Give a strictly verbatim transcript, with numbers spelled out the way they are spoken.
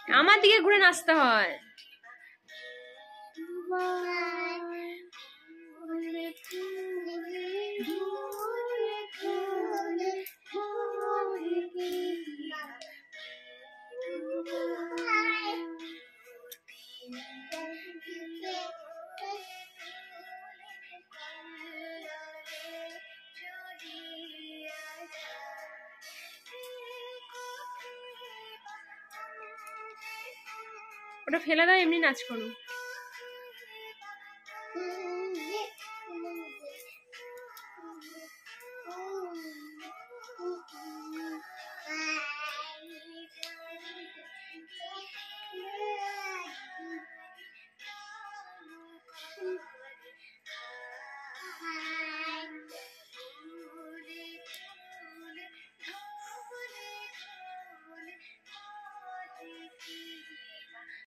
আমার দিকে ঘুরে নাচতে হয়। ওটা ফেলে দাও, এমনি নাচ করো।